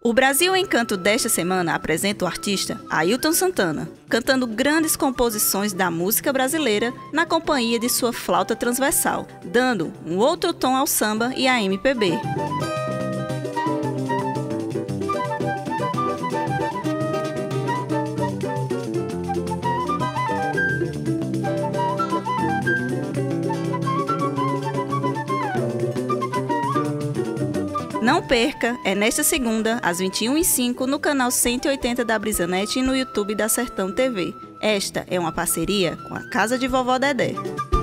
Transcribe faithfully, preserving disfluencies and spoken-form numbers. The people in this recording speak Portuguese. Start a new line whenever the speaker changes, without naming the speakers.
O Brasil Encanto desta semana apresenta o artista Ailton Santana, cantando grandes composições da música brasileira na companhia de sua flauta transversal, dando um outro tom ao samba e à M P B. Não perca, é nesta segunda, às vinte e uma e cinco, no canal cento e oitenta da Brisanet e no YouTube da Sertão T V. Esta é uma parceria com a Casa de Vovó Dedé.